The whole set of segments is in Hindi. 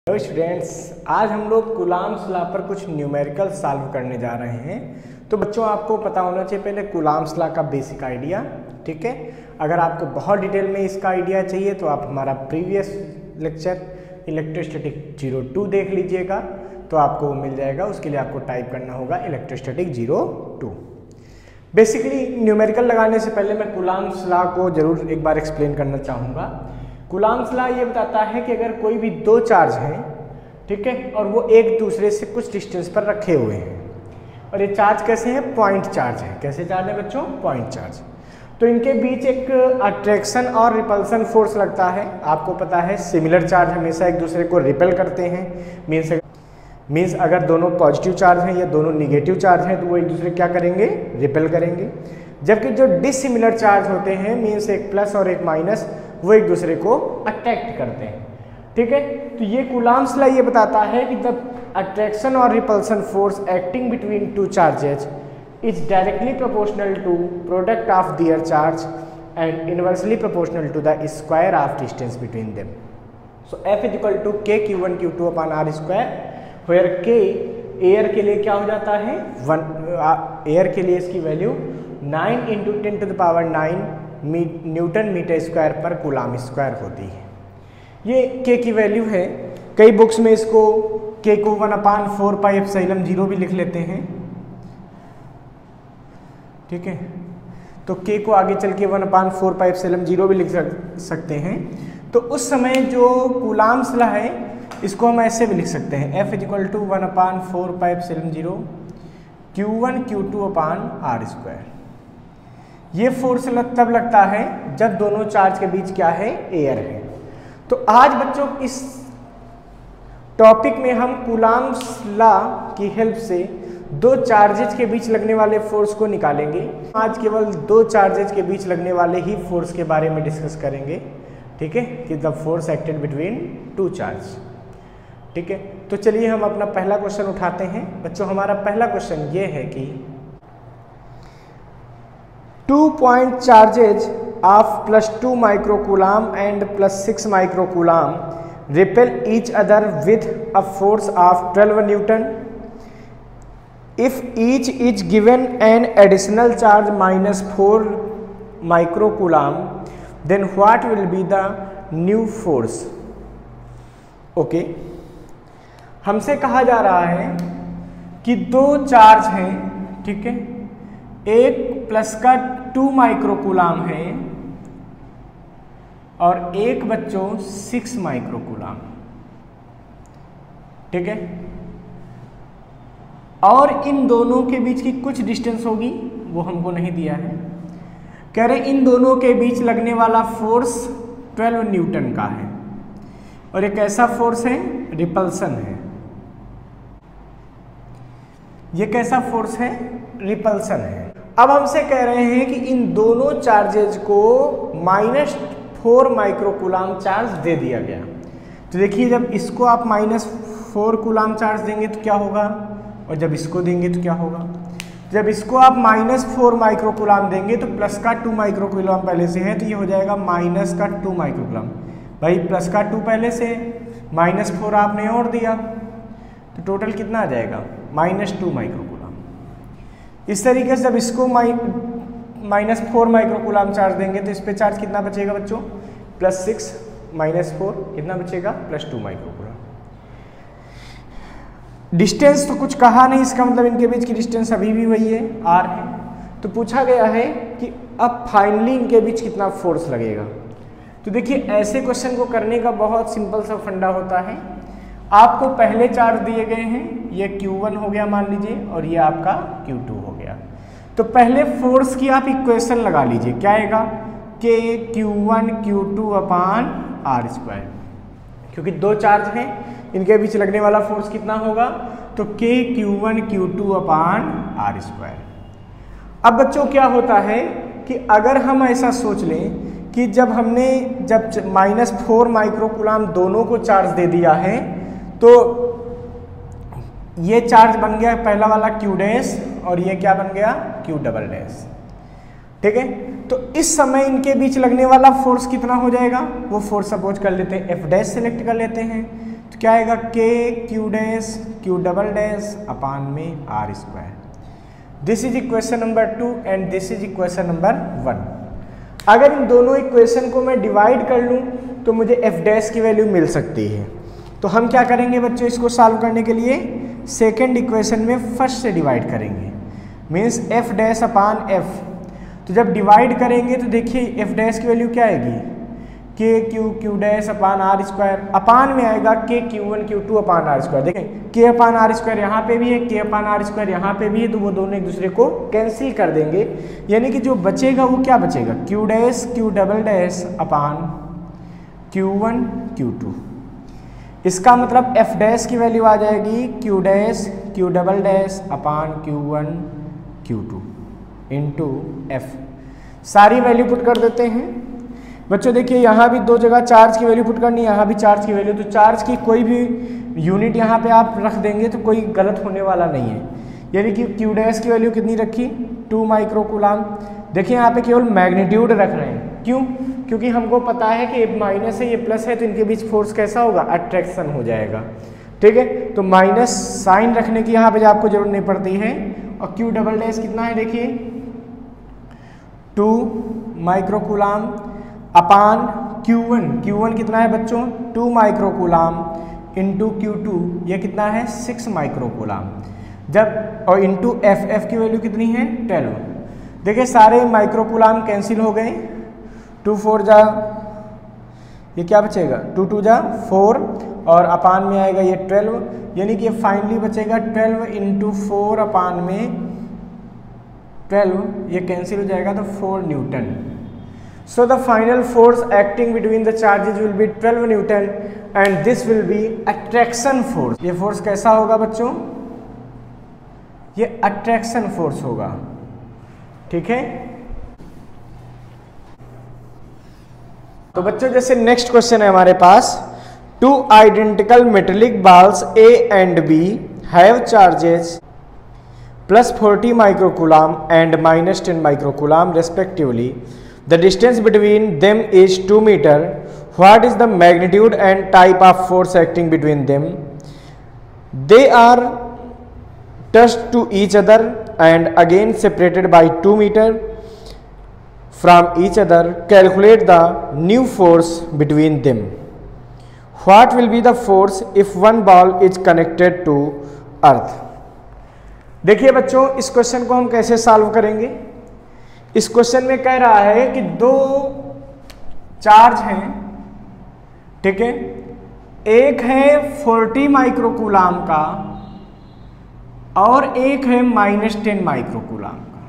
हेलो स्टूडेंट्स, आज हम लोग कूलाम्स लॉ पर कुछ न्यूमेरिकल सॉल्व करने जा रहे हैं। तो बच्चों, आपको पता होना चाहिए पहले कूलाम्स लॉ का बेसिक आइडिया। ठीक है, अगर आपको बहुत डिटेल में इसका आइडिया चाहिए तो आप हमारा प्रीवियस लेक्चर इलेक्ट्रोस्टैटिक 02 देख लीजिएगा, तो आपको मिल जाएगा। उसके लिए आपको टाइप करना होगा इलेक्ट्रोस्टैटिक 02। बेसिकली न्यूमेरिकल लगाने से पहले मैं कूलाम्स लॉ को जरूर एक बार एक्सप्लेन करना चाहूँगा। कूलाम्स लॉ ये बताता है कि अगर कोई भी दो चार्ज हैं, ठीक है, और वो एक दूसरे से कुछ डिस्टेंस पर रखे हुए हैं, और ये चार्ज कैसे हैं? पॉइंट चार्ज है। कैसे चार्ज है बच्चों? Point charge. तो इनके बीच एक अट्रैक्शन और रिपल्सन फोर्स लगता है। आपको पता है सिमिलर चार्ज हमेशा एक दूसरे को रिपेल करते हैं। मीन्स अगर दोनों पॉजिटिव चार्ज हैं या दोनों निगेटिव चार्ज हैं तो वो एक दूसरे क्या करेंगे? रिपेल करेंगे। जबकि जो डिसिमिलर चार्ज होते हैं, मीन्स एक प्लस और एक माइनस, वो एक दूसरे को अट्रैक्ट करते हैं। ठीक है, तो ये कूलाम्स लॉ ये बताता है कि द अट्रैक्शन और repulsion force acting between two charges is directly proportional to product of their charge and inversely proportional to the square of distance between them. So F is equal to K Q1 Q2 upon R square, where K air के लिए क्या हो जाता है? 1। एयर के लिए इसकी वैल्यू 9 × 10⁹ न्यूटन मीटर स्क्वायर पर कूलाम स्क्वायर होती है। ये K की वैल्यू है। कई बुक्स में इसको K को 1/4πε0 भी लिख लेते हैं। ठीक है, तो K को आगे चल के 1/4πε0 भी लिख सकते हैं। तो उस समय जो कूलाम्स लॉ है इसको हम ऐसे भी लिख सकते हैं, F is equal to 1/4πε0 Q1 Q2 upon R square. ये फोर्स तब लगता है जब दोनों चार्ज के बीच क्या है? एयर है। तो आज बच्चों इस टॉपिक में हम कूलाम्स लॉ की हेल्प से दो चार्जेज के बीच लगने वाले फोर्स को निकालेंगे। आज केवल दो चार्जेज के बीच लगने वाले ही फोर्स के बारे में डिस्कस करेंगे। ठीक है, कि the force acted between two charge. ठीक है, तो चलिए हम अपना पहला क्वेश्चन उठाते हैं। बच्चों, हमारा पहला क्वेश्चन ये है कि 2 point charges of +2 microcoulomb and +6 microcoulomb repel each other with a force of 12 Newton. If each is given an additional charge -4 microcoulomb, then what will be the new force? Okay, हमसे कहा जा रहा है कि दो चार्ज हैं, ठीक है, एक प्लस का 2 माइक्रोकूलाम है और एक बच्चों 6 माइक्रोकूलाम। ठीक है, और इन दोनों के बीच की कुछ डिस्टेंस होगी, वो हमको नहीं दिया है। कह रहे इन दोनों के बीच लगने वाला फोर्स 12 न्यूटन का है, और एक ऐसा फोर्स है? रिपल्सन है। ये कैसा फोर्स है? रिपल्सन है। अब हमसे कह रहे हैं कि इन दोनों चार्जेज को -4 माइक्रोकूलाम चार्ज दे दिया गया। तो देखिए, जब इसको आप -4 कूलाम चार्ज देंगे तो क्या होगा, और जब इसको देंगे तो क्या होगा? जब इसको आप -4 माइक्रोकूलाम देंगे तो प्लस का 2 माइक्रोकूलाम पहले से है, तो ये हो जाएगा माइनस का 2 माइक्रोकूलाम। भाई प्लस का 2 पहले से, -4 आपने और दिया, तो टोटल कितना आ जाएगा? -2 माइक्रोकूलाम। इस तरीके से जब इसको -4 माइक्रोकूलाम चार्ज देंगे तो इस पे चार्ज कितना बचेगा बच्चों? +6 -4 कितना बचेगा? +2 माइक्रोकूलाम। डिस्टेंस तो कुछ कहा नहीं, इसका मतलब इनके बीच की डिस्टेंस अभी भी वही है, R है। तो पूछा गया है कि अब फाइनली इनके बीच कितना फोर्स लगेगा। तो देखिए, ऐसे क्वेश्चन को करने का बहुत सिंपल सा फंडा होता है। आपको पहले चार्ज दिए गए हैं, ये Q1 हो गया मान लीजिए, और ये आपका Q2 हो गया। तो पहले फोर्स की आप इक्वेशन लगा लीजिए, क्या आएगा? K Q1 Q2 upon R square. क्योंकि दो चार्ज हैं, इनके बीच लगने वाला फोर्स कितना होगा? तो K Q1 Q2 upon R square. अब बच्चों क्या होता है कि अगर हम ऐसा सोच लें कि जब -4 माइक्रोकूलाम दोनों को चार्ज दे दिया है, तो ये चार्ज बन गया पहला वाला Q डैश, और ये क्या बन गया? Q double dash. ठीक है, तो इस समय इनके बीच लगने वाला फोर्स कितना हो जाएगा? वो फोर्स सपोज कर लेते हैं F डैश सेलेक्ट कर लेते हैं, तो क्या आएगा K Q dash Q double dash upon में R square. This is equation number 2 and this is equation number 1। अगर इन दोनों इक्वेशन को मैं डिवाइड कर लूँ तो मुझे एफ डैश की वैल्यू मिल सकती है। तो हम क्या करेंगे बच्चों, इसको सॉल्व करने के लिए सेकेंड इक्वेशन में फर्स्ट से डिवाइड करेंगे, means F dash upon F. तो जब डिवाइड करेंगे तो देखिए एफ डैश की वैल्यू क्या आएगी, K Q Q dash upon are square, upon में आएगा K Q one Q two upon are square. देखें के अपान आर स्क्वायर यहाँ पे भी है, के अपान आर स्क्वायर यहाँ पे भी है, तो वो दोनों एक दूसरे को कैंसिल कर देंगे, यानी कि जो बचेगा वो क्या बचेगा, Q dash Q double dash upon Q one Q two. इसका मतलब एफ डैश की वैल्यू आ जाएगी Q dash Q double dash upon Q one Q two into F. सारी वैल्यू पुट कर देते हैं बच्चों। देखिए यहाँ भी दो जगह चार्ज की वैल्यू पुट करनी है, यहाँ भी चार्ज की वैल्यू, तो चार्ज की कोई भी यूनिट यहाँ पे आप रख देंगे तो कोई गलत होने वाला नहीं है। यानी कि क्यू डैश की वैल्यू कितनी रखी, 2 माइक्रो कूलाम। देखिए यहाँ पे केवल मैग्नीट्यूड रख रहे हैं, क्यों, क्योंकि हमको पता है कि ये माइनस है ये प्लस है, तो इनके बीच फोर्स कैसा होगा, अट्रैक्शन हो जाएगा। ठीक है, तो माइनस साइन रखने की यहाँ पे आपको जरूरत नहीं पड़ती है। और क्यू डबल डैश कितना है, देखिए 2 माइक्रो कूलाम अपान Q1 कितना है बच्चों, 2 माइक्रो कूलाम इंटू Q2 ये कितना है 6 माइक्रो कूलाम। जब और इंटू एफ की वैल्यू कितनी है 12। देखिए सारे माइक्रो कूलाम कैंसिल हो गए, 2 4 जा, ये क्या बचेगा 2 2 जा 4 और अपान में आएगा ये 12, यानी कि ये फाइनली बचेगा 12 इंटू 4 अपान में 12, ये कैंसिल हो जाएगा तो 4 newton. So the final force acting between the charges will be 12 Newton and this will be attraction force। ये फोर्स कैसा होगा बच्चों, ये अट्रैक्शन फोर्स होगा। ठीक है, तो बच्चों जैसे नेक्स्ट क्वेश्चन है हमारे पास, 2 identical metallic balls A and B have charges plus 40 microcoulomb and minus 10 microcoulomb respectively. The distance between them is 2 meter. What is the magnitude and type of force acting between them? They are touched to each other and again separated by 2 meter from each other. Calculate the new force between them. What will be the force if one ball is connected to earth? देखिए बच्चों इस क्वेश्चन को हम कैसे सॉल्व करेंगे। इस क्वेश्चन में कह रहा है कि 2 चार्ज हैं, ठीक है, एक है 40 माइक्रो कूलाम का और एक है -10 माइक्रो कूलाम का।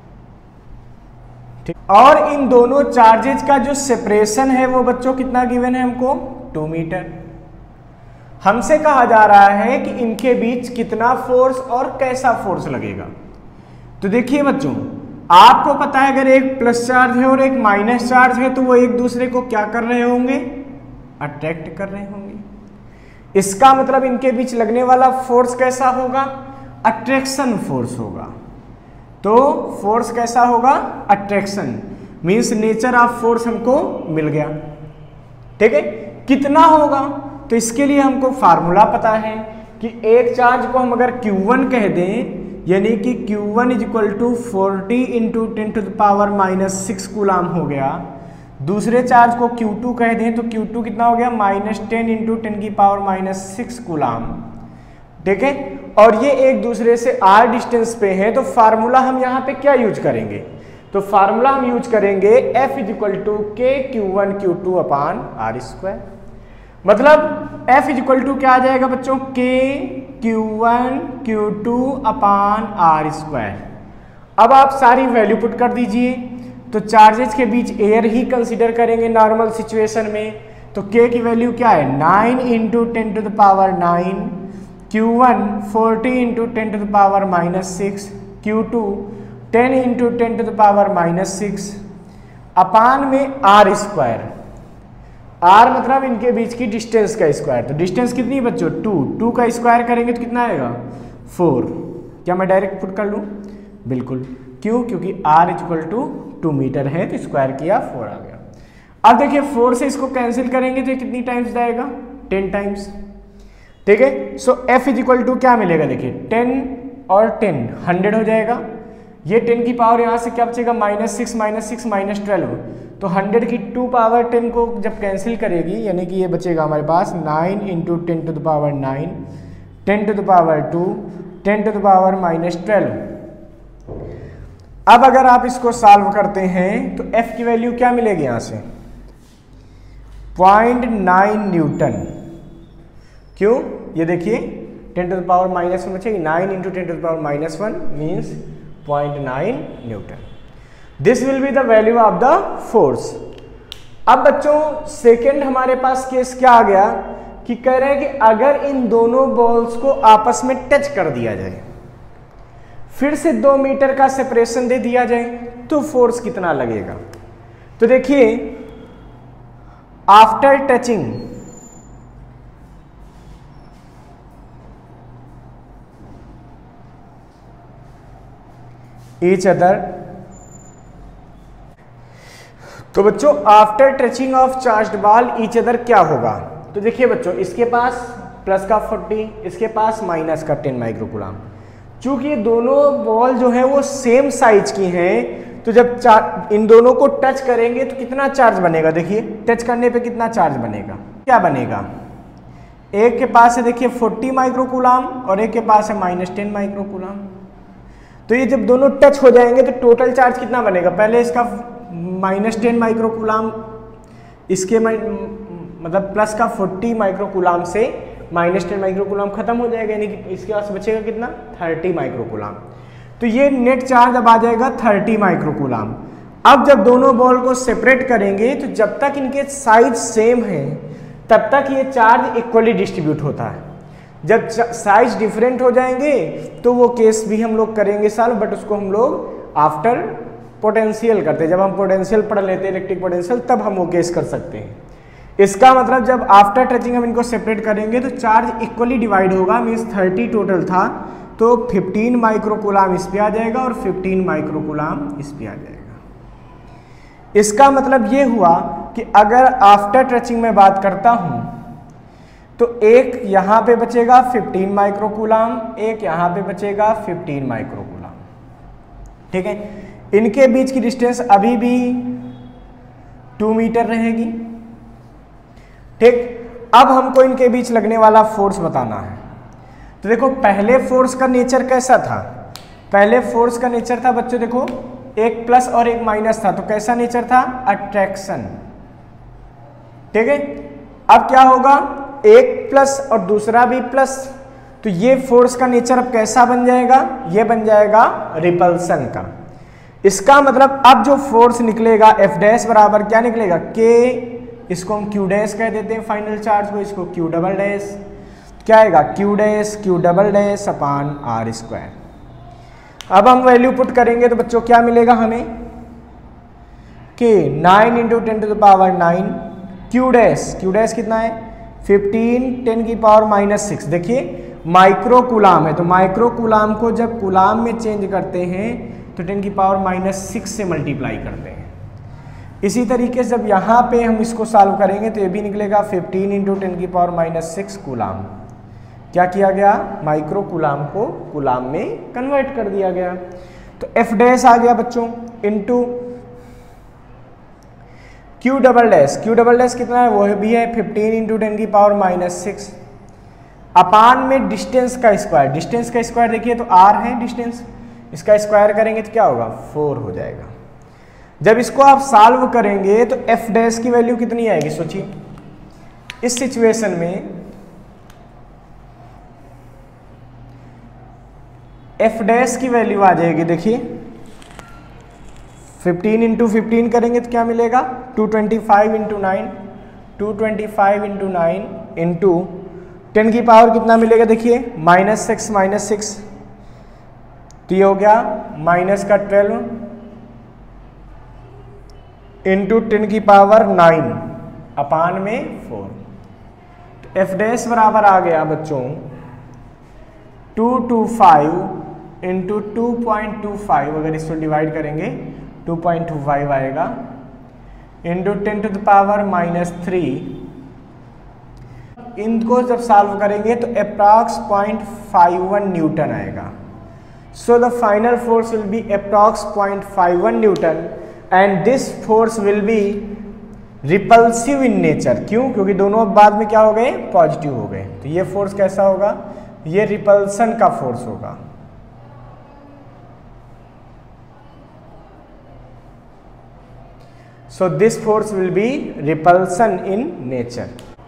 ठीक, और इन दोनों चार्जेज का जो सेपरेशन है वो बच्चों कितना गिवन है हमको, 2 मीटर। हमसे कहा जा रहा है कि इनके बीच कितना फोर्स और कैसा फोर्स लगेगा। तो देखिए बच्चों आपको पता है अगर एक प्लस चार्ज है और एक माइनस चार्ज है तो वो एक दूसरे को क्या कर रहे होंगे, अट्रैक्ट कर रहे होंगे। इसका मतलब इनके बीच लगने वाला फोर्स कैसा होगा, अट्रैक्शन फोर्स होगा। तो फोर्स कैसा होगा, attraction, means nature of force हमको मिल गया। ठीक है, कितना होगा, तो इसके लिए हमको फार्मूला पता है कि एक चार्ज को हम अगर Q1 कह दें, यानी कि Q1 is equal to 40 into 10⁻⁻6 coulomb हो गया। दूसरे चार्ज को Q2 कह दें तो Q2 कितना हो गया, -10 इंटू 10⁻⁻6 कूलाम। ठीक है, और ये एक दूसरे से r डिस्टेंस पे है, तो फार्मूला हम यहाँ पे क्या यूज करेंगे, तो फार्मूला हम यूज करेंगे F is equal to K Q1 Q2 upon are square. मतलब F इज इक्वल टू क्या आ जाएगा बच्चों, के Q1 Q2 upon are square. अब आप सारी वैल्यू पुट कर दीजिए, तो चार्जेस के बीच एयर ही कंसीडर करेंगे नॉर्मल सिचुएशन में। तो K की वैल्यू क्या है, 9 into 10⁹, Q1 40 into 10⁻⁻6, Q2 10 into 10⁻⁻6 अपान में आर स्क्वायर। आर मतलब इनके बीच की डिस्टेंस का स्क्वायर। तो डिस्टेंस कितनी है बच्चों, 2 का स्क्वायर करेंगे तो कितना आएगा, 4। क्या मैं डायरेक्ट पुट कर लूँ, बिल्कुल, क्यों, क्योंकि r is equal to 2 metre है तो स्क्वायर किया 4 आ गया। अब देखिए 4 से इसको कैंसिल करेंगे तो कितनी टाइम्स जाएगा, 10 टाइम्स। ठीक है। So f is equal to क्या मिलेगा, देखिए 10 और 10 100 हो जाएगा। ये 10 की पावर यहाँ से क्या बचेगा, -6 -6 -12, तो 100 की 2 पावर 10 को जब कैंसिल करेगी, यानी कि ये बचेगा हमारे पास 9 × 10 to the power 9, 10 to the power 2, 10 to the power -12। अब अगर आप इसको सॉल्व करते हैं तो f की वैल्यू क्या मिलेगी यहाँ से, 0.9 न्यूटन। क्यों, ये देखिए 10 टू द पावर -1 बचेगी, 9 × 10 to the power -1 means 0.9 newton. This will be the value of the force. अब बच्चों सेकेंड हमारे पास केस क्या आ गया कि कह रहे हैं कि अगर इन दोनों बॉल्स को आपस में टच कर दिया जाए, फिर से 2 मीटर का सेपरेशन दे दिया जाए, तो फोर्स कितना लगेगा। तो देखिए आफ्टर टचिंग ईच अदर, तो बच्चों after touching of charged ball each other क्या होगा। तो देखिए बच्चों इसके पास प्लस का 40, इसके पास माइनस का 10 माइक्रोकूलम। चूंकि ये दोनों बॉल जो है वो सेम साइज की हैं, तो जब इन दोनों को टच करेंगे तो कितना चार्ज बनेगा, देखिए टच करने पे कितना चार्ज बनेगा, क्या बनेगा, एक के पास है देखिए 40 माइक्रोकूलम और एक के पास है -10 माइक्रोकूलम। तो ये जब दोनों टच हो जाएंगे तो टोटल चार्ज कितना बनेगा, पहले इसका -10 माइक्रोकूलम, इसके मतलब प्लस का 40 माइक्रोकूलम से -10 माइक्रोकूलम खत्म हो जाएगा, यानी कि इसके पास बचेगा कितना, 30 माइक्रोकूलम। तो ये नेट चार्ज अब आ जाएगा 30 माइक्रोकूलम। अब जब दोनों बॉल को सेपरेट करेंगे तो जब तक इनके साइज सेम है तब तक ये चार्ज इक्वली डिस्ट्रीब्यूट होता है। जब साइज डिफरेंट हो जाएंगे तो वो केस भी हम लोग करेंगे सॉल्व, बट उसको हम लोग आफ्टर पोटेंशियल करते हैं। जब हम पोटेंशियल पढ़ लेते हैं इलेक्ट्रिक पोटेंशियल, तब हम वो केस कर सकते हैं। इसका मतलब जब आफ्टर टचिंग हम इनको सेपरेट करेंगे तो चार्ज इक्वली डिवाइड होगा, मीन्स 30 टोटल था तो 15 माइक्रोकूलम इस पे आ जाएगा और 15 माइक्रोकूलम इस पे आ जाएगा। इसका मतलब ये हुआ कि अगर आफ्टर टचिंग में बात करता हूं तो एक यहाँ पे बचेगा 15 माइक्रोकूलम, एक यहाँ पे बचेगा 15 माइक्रोकूलम। ठीक है, इनके बीच की डिस्टेंस अभी भी 2 मीटर रहेगी। ठीक, अब हमको इनके बीच लगने वाला फोर्स बताना है। तो देखो पहले फोर्स का नेचर कैसा था, पहले फोर्स का नेचर था बच्चों, देखो एक प्लस और एक माइनस था, तो कैसा नेचर था, अट्रैक्शन। ठीक है, अब क्या होगा, एक प्लस और दूसरा भी प्लस, तो ये फोर्स का नेचर अब कैसा बन जाएगा, ये बन जाएगा रिपल्सन का। इसका मतलब अब जो फोर्स निकलेगा F डैश बराबर क्या निकलेगा, K, इसको हम Q डैश कह देते हैं फाइनल चार्ज को, इसको Q डबल डैश, क्या आएगा Q double dash upon R square. अब हम वैल्यू पुट करेंगे तो बच्चों क्या मिलेगा हमें, K 9 × 10 to the power 9, Q dash कितना है 15 10 की पावर -6। देखिए माइक्रोकूलम है, तो माइक्रोकूलम को जब कूलम में चेंज करते हैं तो 10 की पावर -6 से मल्टीप्लाई करते हैं। इसी तरीके से जब यहाँ पे हम इसको सॉल्व करेंगे तो ये भी निकलेगा 15 × 10 की पावर -6 कूलम। क्या किया गया, माइक्रोकूलम को कूलम में कन्वर्ट कर दिया गया। तो F डैश आ गया बच्चों इनटू Q डबल डैश कितना है, वो भी है 15 × 10 की पावर -6 अपान में डिस्टेंस का स्क्वायर देखिए तो R है डिस्टेंस, इसका स्क्वायर करेंगे तो क्या होगा 4 हो जाएगा। जब इसको आप सॉल्व करेंगे तो F डैश की वैल्यू कितनी आएगी, सोचिए इस सिचुएशन में F डैश की वैल्यू आ जाएगी, देखिए 15 × 15 करेंगे तो क्या मिलेगा 225 × 9, 225 × 9 इंटू 10 की पावर कितना मिलेगा, देखिए -6 तो ये हो गया माइनस का 12 इंटू 10 की पावर 9 अपान में 4। तो F डैश बराबर आ गया बच्चों 225 इंटू 2.25, अगर इसको डिवाइड करेंगे 2.25 आएगा इंटू 10 टू द पावर -3 इनको जब सॉल्व करेंगे तो अप्रॉक्स 0.51 न्यूटन आएगा। So the final force will be approx 0.51 newton and this force will be repulsive in nature. क्यों? क्योंकि दोनों अब बाद में क्या हो गए? पॉजिटिव हो गए। तो ये फोर्स कैसा होगा? ये रिपल्सन का फोर्स होगा। So this force will be repulsion in nature.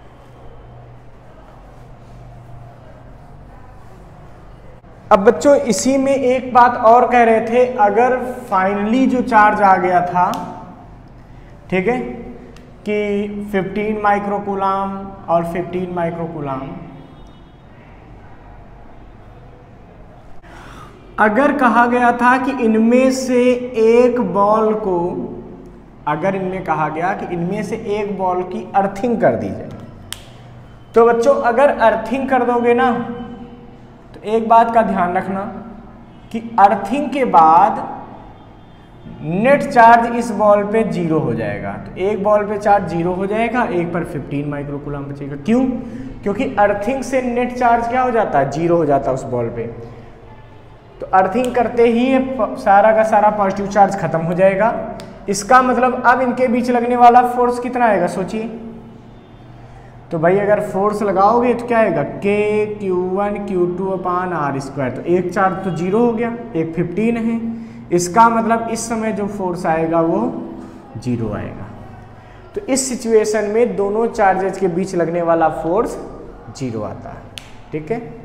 अब बच्चों इसी में एक बात और कह रहे थे, अगर फाइनली जो चार्ज आ गया था, ठीक है, कि 15 माइक्रोकूलाम और 15 माइक्रोकूलाम, अगर कहा गया था कि इनमें से एक बॉल को, अगर इनमें कहा गया कि इनमें से एक बॉल की अर्थिंग कर दी जाए, तो बच्चों अगर अर्थिंग कर दोगे ना, तो एक बात का ध्यान रखना कि अर्थिंग के बाद नेट चार्ज इस बॉल पे 0 हो जाएगा। तो एक बॉल पे चार्ज 0 हो जाएगा, एक पर 15 माइक्रोकूलम बचेगा। क्यों? क्योंकि अर्थिंग से नेट चार्ज क्या हो जाता है? 0 हो जाता है उस बॉल पे। तो अर्थिंग करते ही सारा का सारा पॉजिटिव चार्ज खत्म हो जाएगा। इसका मतलब अब इनके बीच लगने वाला फोर्स कितना आएगा? सोचिए। तो भाई अगर फोर्स लगाओगे तो क्या आएगा? K/Q1 Q2/R²। तो एक चार्ज तो 0 हो गया, एक 15 है। इसका मतलब इस समय जो फोर्स आएगा वो 0 आएगा। तो इस सिचुएशन में दोनों चार्जेस के बीच लगने वाला फोर्स 0 आता है। ठीक है।